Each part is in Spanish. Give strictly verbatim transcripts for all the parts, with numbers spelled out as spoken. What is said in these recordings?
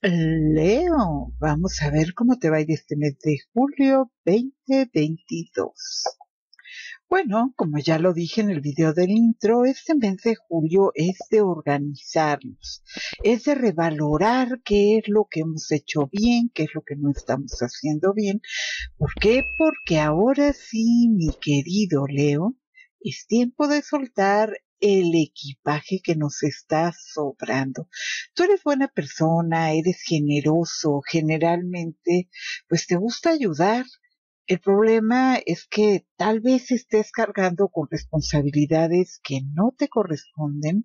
Leo, vamos a ver cómo te va a ir este mes de julio veinte veintidós. Bueno, como ya lo dije en el video del intro, este mes de julio es de organizarnos, es de revalorar qué es lo que hemos hecho bien, qué es lo que no estamos haciendo bien. ¿Por qué? Porque ahora sí, mi querido Leo, es tiempo de soltar el equipaje que nos está sobrando. Tú eres buena persona, eres generoso, generalmente, pues te gusta ayudar. El problema es que tal vez estés cargando con responsabilidades que no te corresponden,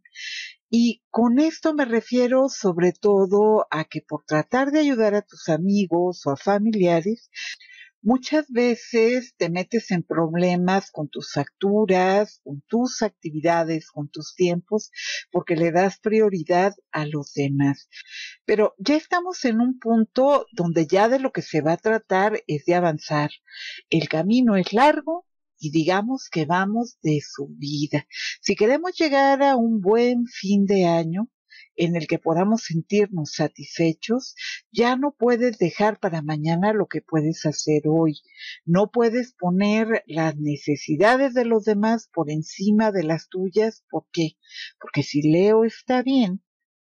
y con esto me refiero sobre todo a que por tratar de ayudar a tus amigos o a familiares, muchas veces te metes en problemas con tus facturas, con tus actividades, con tus tiempos, porque le das prioridad a los demás. Pero ya estamos en un punto donde ya de lo que se va a tratar es de avanzar. El camino es largo y digamos que vamos de subida. Si queremos llegar a un buen fin de año en el que podamos sentirnos satisfechos, ya no puedes dejar para mañana lo que puedes hacer hoy. No puedes poner las necesidades de los demás por encima de las tuyas. ¿Por qué? Porque si Leo está bien,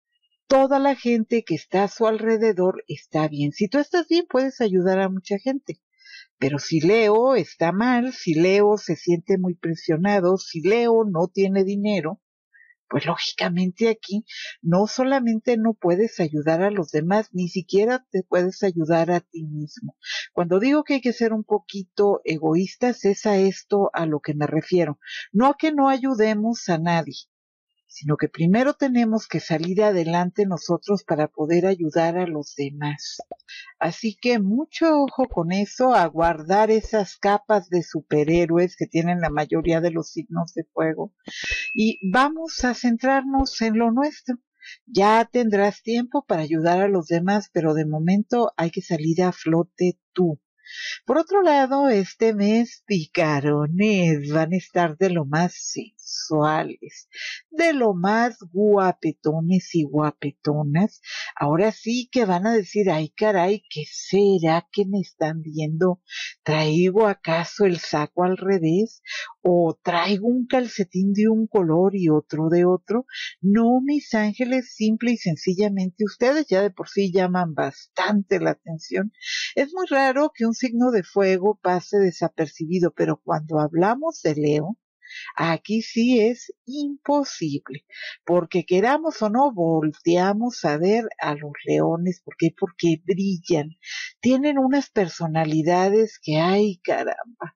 toda la gente que está a su alrededor está bien. Si tú estás bien, puedes ayudar a mucha gente. Pero si Leo está mal, si Leo se siente muy presionado, si Leo no tiene dinero, pues lógicamente aquí no solamente no puedes ayudar a los demás, ni siquiera te puedes ayudar a ti mismo. Cuando digo que hay que ser un poquito egoístas, es a esto a lo que me refiero. No a que no ayudemos a nadie, sino que primero tenemos que salir adelante nosotros para poder ayudar a los demás. Así que mucho ojo con eso, a guardar esas capas de superhéroes que tienen la mayoría de los signos de fuego, y vamos a centrarnos en lo nuestro. Ya tendrás tiempo para ayudar a los demás, pero de momento hay que salir a flote tú. Por otro lado, este mes picarones van a estar de lo más sensuales, de lo más guapetones y guapetonas. Ahora sí que van a decir, ay caray, ¿qué será que me están viendo? ¿Traigo acaso el saco al revés? ¿O traigo un calcetín de un color y otro de otro? No, mis ángeles, simple y sencillamente, ustedes ya de por sí llaman bastante la atención. Es muy raro que un signo de fuego pase desapercibido, pero cuando hablamos de Leo, aquí sí es imposible, porque queramos o no, volteamos a ver a los leones. ¿Por qué? Porque brillan, tienen unas personalidades que, ay caramba.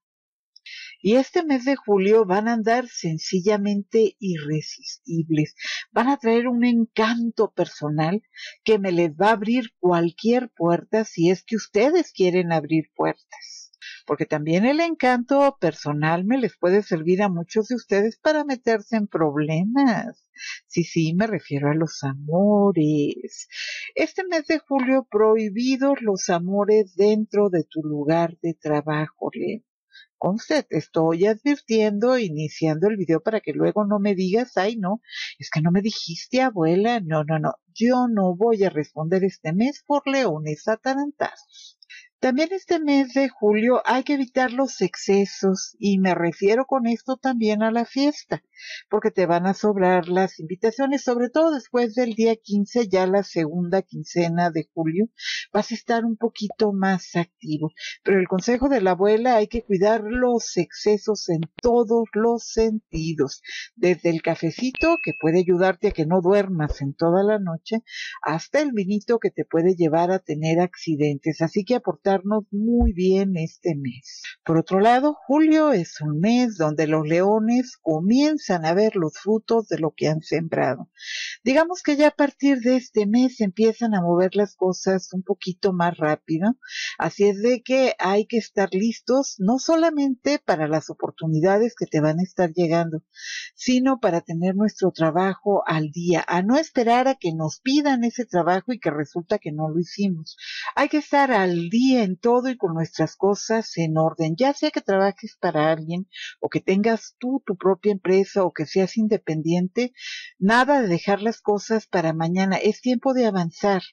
Y este mes de julio van a andar sencillamente irresistibles, van a traer un encanto personal que me les va a abrir cualquier puerta si es que ustedes quieren abrir puertas. Porque también el encanto personal me les puede servir a muchos de ustedes para meterse en problemas. Sí, sí, me refiero a los amores. Este mes de julio prohibidos los amores dentro de tu lugar de trabajo, Leo. Conste, te estoy advirtiendo, iniciando el video para que luego no me digas, ay no, es que no me dijiste abuela, no, no, no, yo no voy a responder este mes por leones atarantazos. También este mes de julio hay que evitar los excesos, y me refiero con esto también a la fiesta, porque te van a sobrar las invitaciones, sobre todo después del día quince, ya la segunda quincena de julio, vas a estar un poquito más activo. Pero el consejo de la abuela, hay que cuidar los excesos en todos los sentidos, desde el cafecito, que puede ayudarte a que no duermas en toda la noche, hasta el vinito, que te puede llevar a tener accidentes. Así que aportarnos muy bien este mes. Por otro lado, julio es un mes donde los leones comienzan a ver los frutos de lo que han sembrado. Digamos que ya a partir de este mes empiezan a mover las cosas un poquito más rápido, así es de que hay que estar listos no solamente para las oportunidades que te van a estar llegando, sino para tener nuestro trabajo al día, a no esperar a que nos pidan ese trabajo y que resulta que no lo hicimos. Hay que estar al día en todo y con nuestras cosas en orden, ya sea que trabajes para alguien o que tengas tú tu propia empresa o que seas independiente. Nada de dejar las cosas para mañana, es tiempo de avanzar.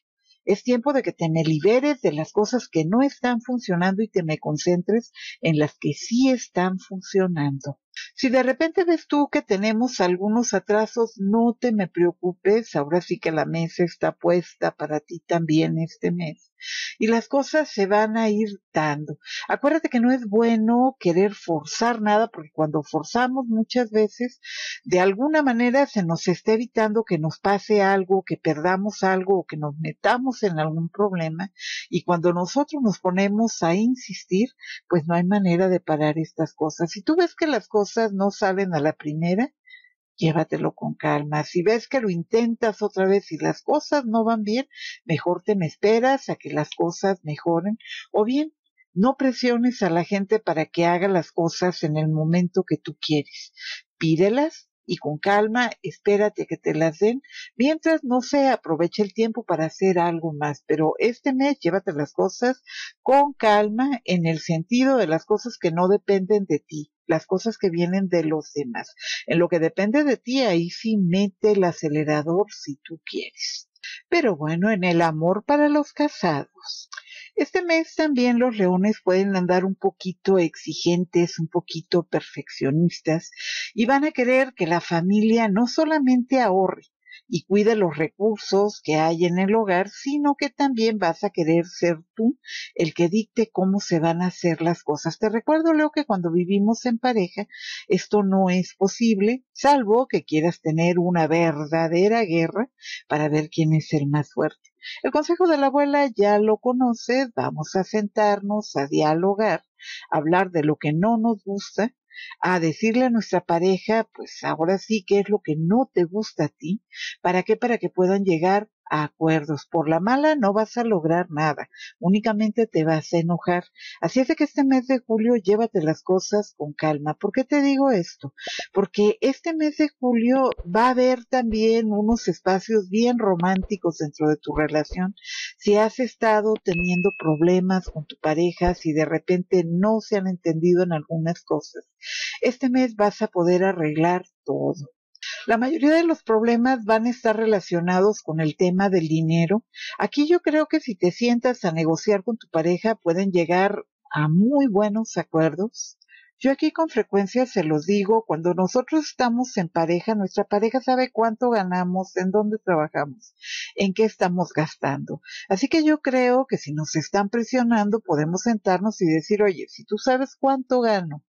Es tiempo de que te me liberes de las cosas que no están funcionando y te me concentres en las que sí están funcionando. Si de repente ves tú que tenemos algunos atrasos, no te me preocupes, ahora sí que la mesa está puesta para ti también este mes. Y las cosas se van a ir dando. Acuérdate que no es bueno querer forzar nada, porque cuando forzamos muchas veces, de alguna manera se nos está evitando que nos pase algo, que perdamos algo o que nos metamos en algún problema. Y cuando nosotros nos ponemos a insistir, pues no hay manera de parar estas cosas. Si tú ves que las cosas no salen a la primera, llévatelo con calma. Si ves que lo intentas otra vez y las cosas no van bien, mejor te me esperas a que las cosas mejoren. O bien, no presiones a la gente para que haga las cosas en el momento que tú quieres. Pídelas y con calma, espérate que te las den. Mientras, no sé, aprovecha el tiempo para hacer algo más. Pero este mes llévate las cosas con calma en el sentido de las cosas que no dependen de ti, las cosas que vienen de los demás. En lo que depende de ti, ahí sí mete el acelerador si tú quieres. Pero bueno, en el amor para los casados. Este mes también los leones pueden andar un poquito exigentes, un poquito perfeccionistas y van a querer que la familia no solamente ahorre y cuide los recursos que hay en el hogar, sino que también vas a querer ser tú el que dicte cómo se van a hacer las cosas. Te recuerdo, Leo, que cuando vivimos en pareja esto no es posible, salvo que quieras tener una verdadera guerra para ver quién es el más fuerte. El consejo de la abuela ya lo conoces, vamos a sentarnos, a dialogar, a hablar de lo que no nos gusta, a decirle a nuestra pareja, pues ahora sí qué es lo que no te gusta a ti, ¿para qué? Para que puedan llegar a acuerdos. Por la mala no vas a lograr nada, únicamente te vas a enojar. Así es de que este mes de julio llévate las cosas con calma. ¿Por qué te digo esto? Porque este mes de julio va a haber también unos espacios bien románticos dentro de tu relación. Si has estado teniendo problemas con tu pareja, si de repente no se han entendido en algunas cosas, este mes vas a poder arreglar todo. La mayoría de los problemas van a estar relacionados con el tema del dinero. Aquí yo creo que si te sientas a negociar con tu pareja pueden llegar a muy buenos acuerdos. Yo aquí con frecuencia se los digo, cuando nosotros estamos en pareja, nuestra pareja sabe cuánto ganamos, en dónde trabajamos, en qué estamos gastando. Así que yo creo que si nos están presionando podemos sentarnos y decir, oye, si tú sabes cuánto gano,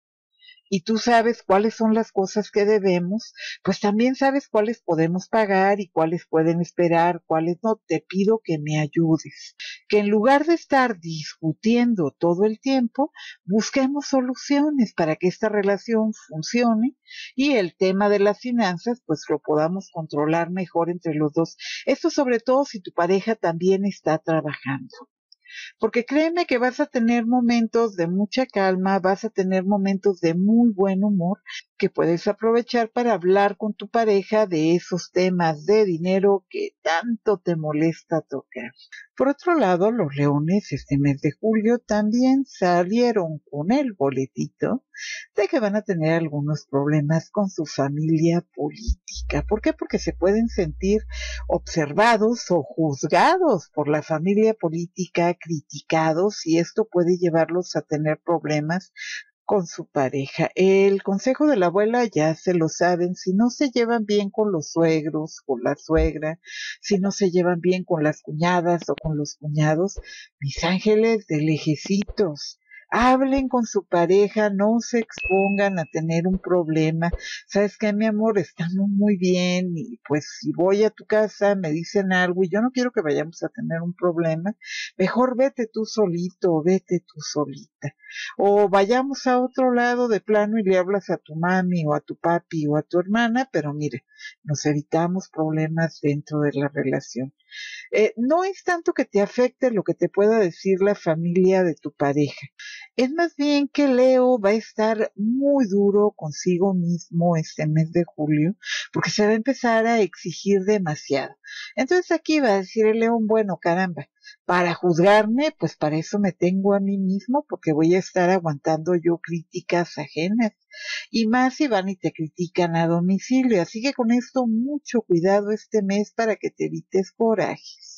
y tú sabes cuáles son las cosas que debemos, pues también sabes cuáles podemos pagar y cuáles pueden esperar, cuáles no. Te pido que me ayudes. Que en lugar de estar discutiendo todo el tiempo, busquemos soluciones para que esta relación funcione y el tema de las finanzas, pues lo podamos controlar mejor entre los dos. Esto sobre todo si tu pareja también está trabajando. Porque créeme que vas a tener momentos de mucha calma, vas a tener momentos de muy buen humor que puedes aprovechar para hablar con tu pareja de esos temas de dinero que tanto te molesta tocar. Por otro lado, los leones este mes de julio también salieron con el boletito de que van a tener algunos problemas con su familia política. ¿Por qué? Porque se pueden sentir observados o juzgados por la familia política, criticados, y esto puede llevarlos a tener problemas con su pareja. El consejo de la abuela ya se lo saben, si no se llevan bien con los suegros, con la suegra, si no se llevan bien con las cuñadas o con los cuñados, mis ángeles de lejecitos, hablen con su pareja, no se expongan a tener un problema. ¿Sabes qué, mi amor? Estamos muy bien y pues si voy a tu casa me dicen algo y yo no quiero que vayamos a tener un problema, mejor vete tú solito o vete tú solita. O vayamos a otro lado de plano y le hablas a tu mami o a tu papi o a tu hermana, pero mire, nos evitamos problemas dentro de la relación. Eh, no es tanto que te afecte lo que te pueda decir la familia de tu pareja. Es más bien que Leo va a estar muy duro consigo mismo este mes de julio, porque se va a empezar a exigir demasiado. Entonces aquí va a decir el león, bueno, caramba, para juzgarme, pues para eso me tengo a mí mismo, porque voy a estar aguantando yo críticas ajenas. Y más si van y te critican a domicilio. Así que con esto mucho cuidado este mes para que te evites corajes.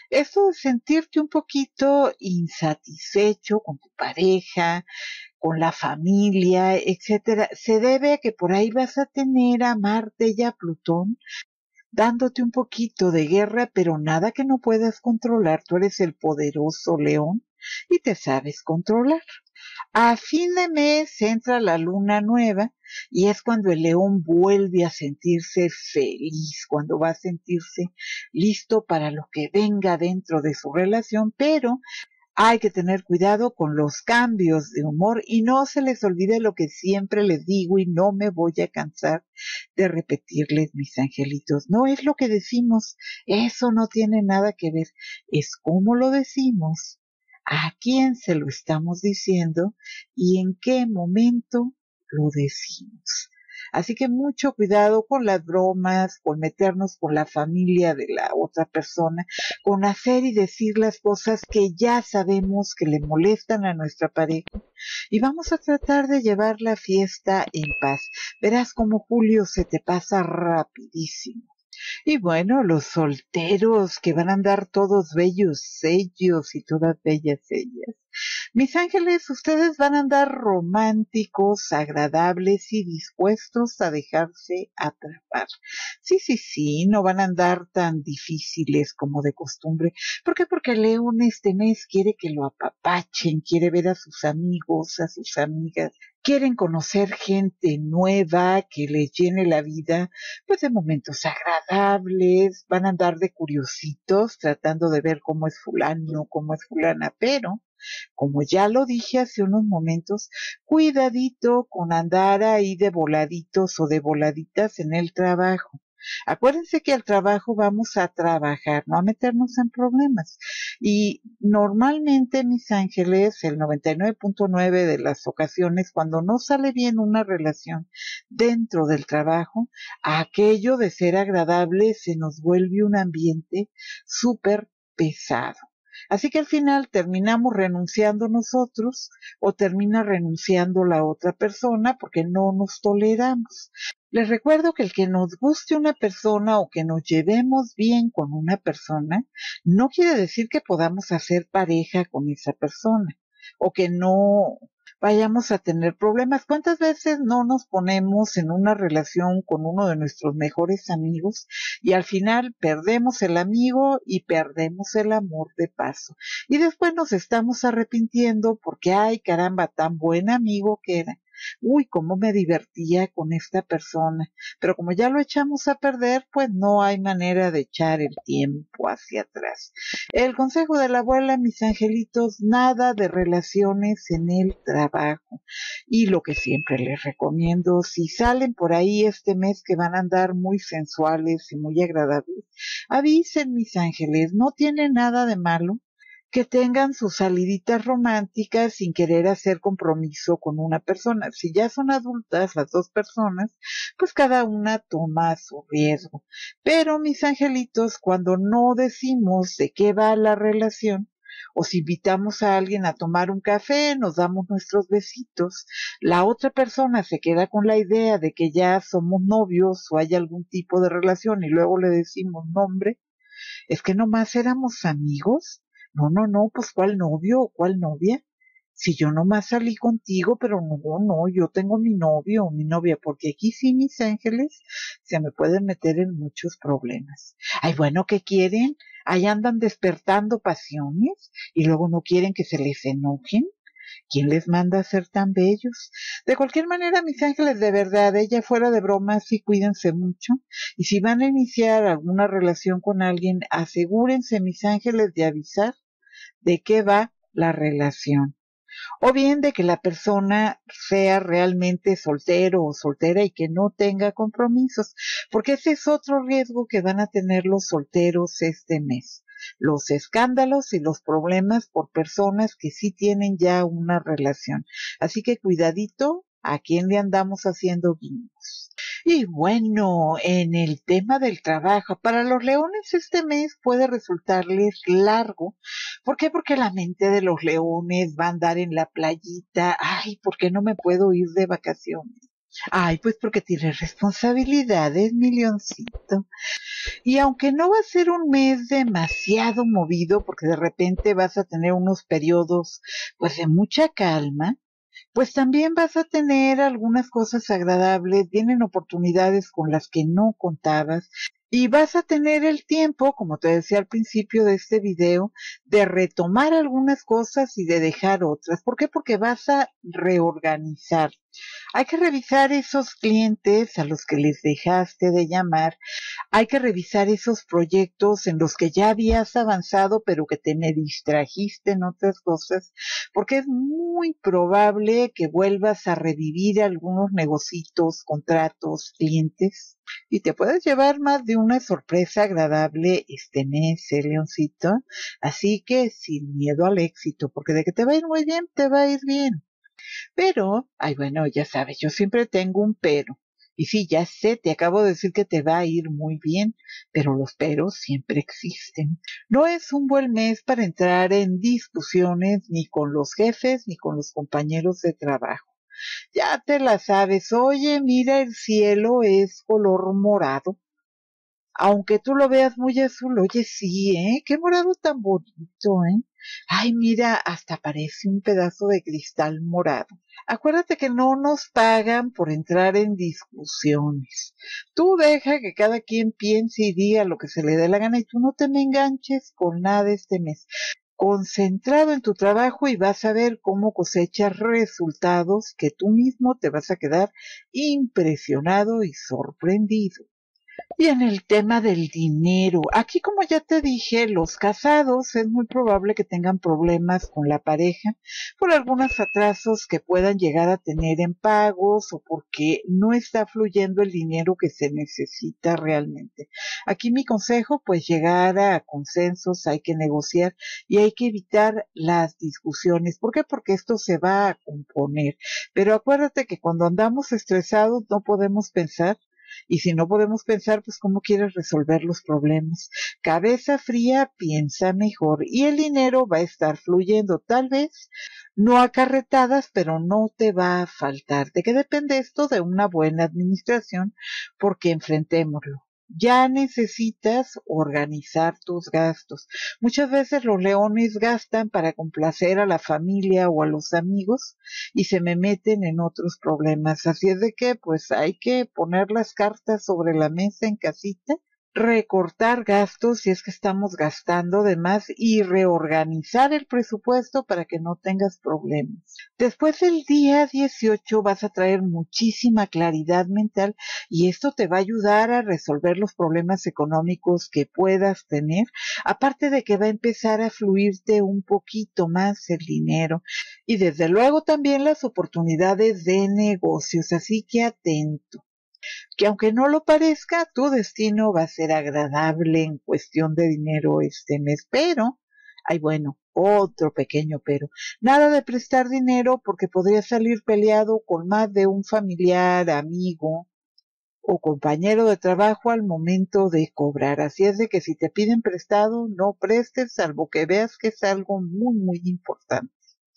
Eso de sentirte un poquito insatisfecho con tu pareja, con la familia, etcétera, se debe a que por ahí vas a tener a Marte y a Plutón dándote un poquito de guerra, pero nada que no puedas controlar. Tú eres el poderoso león y te sabes controlar. A fin de mes entra la luna nueva y es cuando el león vuelve a sentirse feliz, cuando va a sentirse listo para lo que venga dentro de su relación, pero hay que tener cuidado con los cambios de humor y no se les olvide lo que siempre les digo y no me voy a cansar de repetirles, mis angelitos. No es lo que decimos, eso no tiene nada que ver, es cómo lo decimos, a quién se lo estamos diciendo y en qué momento lo decimos. Así que mucho cuidado con las bromas, con meternos con la familia de la otra persona, con hacer y decir las cosas que ya sabemos que le molestan a nuestra pareja. Y vamos a tratar de llevar la fiesta en paz. Verás como julio se te pasa rapidísimo. Y bueno, los solteros que van a andar todos bellos ellos y todas bellas ellas. Mis ángeles, ustedes van a andar románticos, agradables y dispuestos a dejarse atrapar. Sí, sí, sí, no van a andar tan difíciles como de costumbre. ¿Por qué? Porque León este mes quiere que lo apapachen, quiere ver a sus amigos, a sus amigas, quieren conocer gente nueva que les llene la vida, pues de momentos agradables, van a andar de curiositos tratando de ver cómo es fulano, cómo es fulana, pero como ya lo dije hace unos momentos, cuidadito con andar ahí de voladitos o de voladitas en el trabajo. Acuérdense que al trabajo vamos a trabajar, no a meternos en problemas. Y normalmente, mis ángeles, el noventa y nueve punto nueve de las ocasiones, cuando no sale bien una relación dentro del trabajo, aquello de ser agradable se nos vuelve un ambiente súper pesado. Así que al final terminamos renunciando nosotros o termina renunciando la otra persona porque no nos toleramos. Les recuerdo que el que nos guste una persona o que nos llevemos bien con una persona no quiere decir que podamos hacer pareja con esa persona o que no vayamos a tener problemas. ¿Cuántas veces no nos ponemos en una relación con uno de nuestros mejores amigos y al final perdemos el amigo y perdemos el amor de paso? Y después nos estamos arrepintiendo porque, ay caramba, tan buen amigo que era. Uy, cómo me divertía con esta persona. Pero como ya lo echamos a perder, pues no hay manera de echar el tiempo hacia atrás. El consejo de la abuela, mis angelitos, nada de relaciones en el trabajo. Y lo que siempre les recomiendo, si salen por ahí este mes que van a andar muy sensuales y muy agradables, avisen, mis ángeles, no tiene nada de malo que tengan sus saliditas románticas sin querer hacer compromiso con una persona. Si ya son adultas las dos personas, pues cada una toma su riesgo. Pero, mis angelitos, cuando no decimos de qué va la relación, o si invitamos a alguien a tomar un café, nos damos nuestros besitos, la otra persona se queda con la idea de que ya somos novios o hay algún tipo de relación y luego le decimos nombre, es que nomás éramos amigos. No, no, no, pues ¿cuál novio o cuál novia? Si yo nomás salí contigo, pero no, no, yo tengo mi novio o mi novia, porque aquí sí, mis ángeles, se me pueden meter en muchos problemas. Ay, bueno, ¿qué quieren? Ahí andan despertando pasiones y luego no quieren que se les enojen. ¿Quién les manda a ser tan bellos? De cualquier manera, mis ángeles, de verdad, ella fuera de bromas, sí cuídense mucho. Y si van a iniciar alguna relación con alguien, asegúrense, mis ángeles, de avisar de qué va la relación. O bien de que la persona sea realmente soltero o soltera y que no tenga compromisos, porque ese es otro riesgo que van a tener los solteros este mes. Los escándalos y los problemas por personas que sí tienen ya una relación. Así que cuidadito a quién le andamos haciendo guiños. Y bueno, en el tema del trabajo, para los leones este mes puede resultarles largo. ¿Por qué? Porque la mente de los leones va a andar en la playita. Ay, ¿por qué no me puedo ir de vacaciones? Ay, pues porque tienes responsabilidades, mi leoncito. Y aunque no va a ser un mes demasiado movido, porque de repente vas a tener unos periodos pues de mucha calma, pues también vas a tener algunas cosas agradables, vienen oportunidades con las que no contabas y vas a tener el tiempo, como te decía al principio de este video, de retomar algunas cosas y de dejar otras. ¿Por qué? Porque vas a reorganizar. Hay que revisar esos clientes a los que les dejaste de llamar, hay que revisar esos proyectos en los que ya habías avanzado, pero que te me distrajiste en otras cosas, porque es muy probable que vuelvas a revivir algunos negocios, contratos, clientes, y te puedes llevar más de una sorpresa agradable este mes, ¿eh, Leoncito? Así que sin miedo al éxito, porque de que te va a ir muy bien, te va a ir bien. Pero, ay, bueno, ya sabes, yo siempre tengo un pero. Y sí, ya sé, te acabo de decir que te va a ir muy bien, pero los peros siempre existen. No es un buen mes para entrar en discusiones ni con los jefes ni con los compañeros de trabajo. Ya te la sabes, oye, mira, el cielo es color morado. Aunque tú lo veas muy azul, oye, sí, ¿eh? Qué morado tan bonito, ¿eh? Ay, mira, hasta parece un pedazo de cristal morado. Acuérdate que no nos pagan por entrar en discusiones. Tú deja que cada quien piense y diga lo que se le dé la gana y tú no te me enganches con nada este mes. Concentrado en tu trabajo y vas a ver cómo cosechas resultados que tú mismo te vas a quedar impresionado y sorprendido. Y en el tema del dinero, aquí como ya te dije, los casados es muy probable que tengan problemas con la pareja por algunos atrasos que puedan llegar a tener en pagos o porque no está fluyendo el dinero que se necesita realmente. Aquí mi consejo, pues llegar a consensos, hay que negociar y hay que evitar las discusiones. ¿Por qué? Porque esto se va a componer. Pero acuérdate que cuando andamos estresados no podemos pensar. Y si no podemos pensar, pues cómo quieres resolver los problemas. Cabeza fría, piensa mejor y el dinero va a estar fluyendo. Tal vez no a carretadas, pero no te va a faltar. ¿De qué depende esto? De una buena administración, porque enfrentémoslo. Ya necesitas organizar tus gastos. Muchas veces los leones gastan para complacer a la familia o a los amigos y se me meten en otros problemas. Así es de que pues hay que poner las cartas sobre la mesa en casita, recortar gastos si es que estamos gastando de más y reorganizar el presupuesto para que no tengas problemas. Después del día dieciocho vas a traer muchísima claridad mental y esto te va a ayudar a resolver los problemas económicos que puedas tener, aparte de que va a empezar a fluirte un poquito más el dinero y desde luego también las oportunidades de negocios, así que atento. Que aunque no lo parezca, tu destino va a ser agradable en cuestión de dinero este mes, pero, ay bueno, otro pequeño pero, nada de prestar dinero porque podría salir peleado con más de un familiar, amigo o compañero de trabajo al momento de cobrar. Así es de que si te piden prestado, no prestes, salvo que veas que es algo muy, muy importante.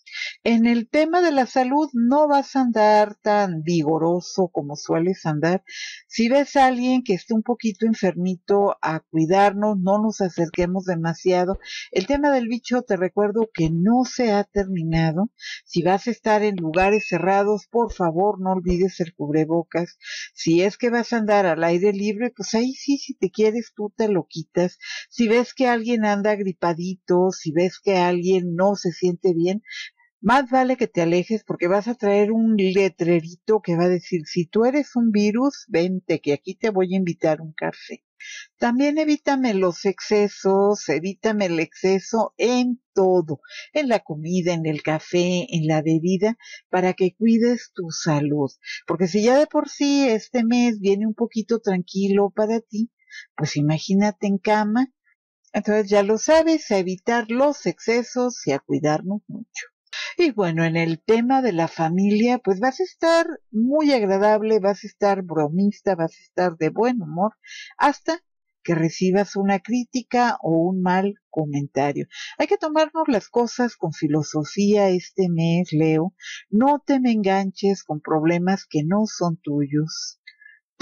En el tema de la salud no vas a andar tan vigoroso como sueles andar. Si ves a alguien que esté un poquito enfermito, a cuidarnos, no nos acerquemos demasiado. El tema del bicho, te recuerdo que no se ha terminado. Si vas a estar en lugares cerrados, por favor, no olvides el cubrebocas. Si es que vas a andar al aire libre, pues ahí sí, si te quieres, tú te lo quitas. Si ves que alguien anda gripadito, si ves que alguien no se siente bien, más vale que te alejes porque vas a traer un letrerito que va a decir, si tú eres un virus, vente, que aquí te voy a invitar un café. También evítame los excesos, evítame el exceso en todo, en la comida, en el café, en la bebida, para que cuides tu salud. Porque si ya de por sí este mes viene un poquito tranquilo para ti, pues imagínate en cama. Entonces ya lo sabes, a evitar los excesos y a cuidarnos mucho. Y bueno, en el tema de la familia, pues vas a estar muy agradable, vas a estar bromista, vas a estar de buen humor, hasta que recibas una crítica o un mal comentario. Hay que tomarnos las cosas con filosofía este mes, Leo. No te me enganches con problemas que no son tuyos.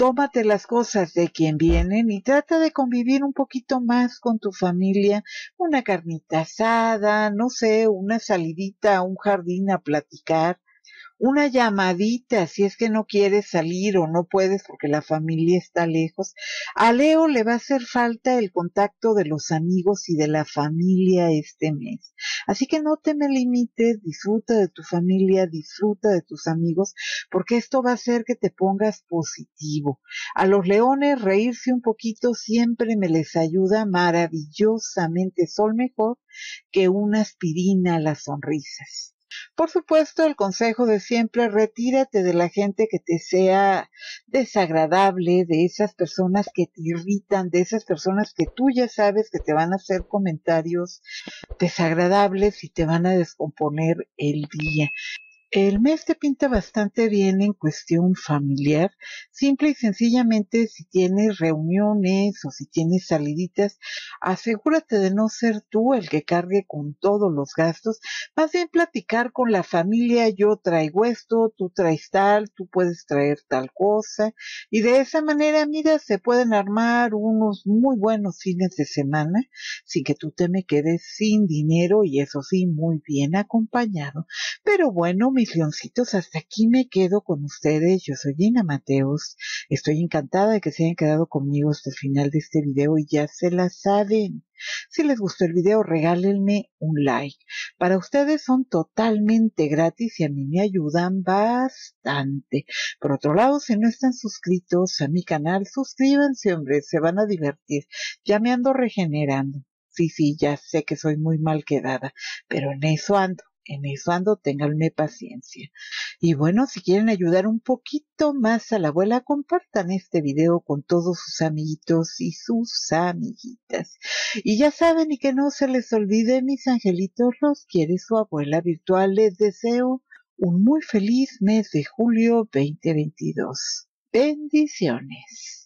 tómate las cosas de quien vienen y trata de convivir un poquito más con tu familia, una carnita asada, no sé, una salidita a un jardín a platicar, una llamadita si es que no quieres salir o no puedes porque la familia está lejos. A Leo le va a hacer falta el contacto de los amigos y de la familia este mes. Así que no te me limites, disfruta de tu familia, disfruta de tus amigos, porque esto va a hacer que te pongas positivo. A los leones reírse un poquito siempre me les ayuda maravillosamente, son mejor que una aspirina a las sonrisas. Por supuesto, el consejo de siempre, retírate de la gente que te sea desagradable, de esas personas que te irritan, de esas personas que tú ya sabes que te van a hacer comentarios desagradables y te van a descomponer el día. El mes te pinta bastante bien en cuestión familiar, simple y sencillamente si tienes reuniones o si tienes saliditas, asegúrate de no ser tú el que cargue con todos los gastos, más bien platicar con la familia, yo traigo esto, tú traes tal, tú puedes traer tal cosa, y de esa manera, mira, se pueden armar unos muy buenos fines de semana, sin que tú te me quedes sin dinero y eso sí, muy bien acompañado. Pero bueno, mis leoncitos, hasta aquí me quedo con ustedes. Yo soy Gina Mateos. Estoy encantada de que se hayan quedado conmigo hasta el final de este video y ya se la saben. Si les gustó el video, regálenme un like. Para ustedes son totalmente gratis y a mí me ayudan bastante. Por otro lado, si no están suscritos a mi canal, suscríbanse, hombre, se van a divertir. Ya me ando regenerando. Sí, sí, ya sé que soy muy mal quedada, pero en eso ando. En eso ando, ténganme paciencia. Y bueno, si quieren ayudar un poquito más a la abuela, compartan este video con todos sus amiguitos y sus amiguitas. Y ya saben, y que no se les olvide, mis angelitos, los quiere su abuela virtual. Les deseo un muy feliz mes de julio veinte veintidós. Bendiciones.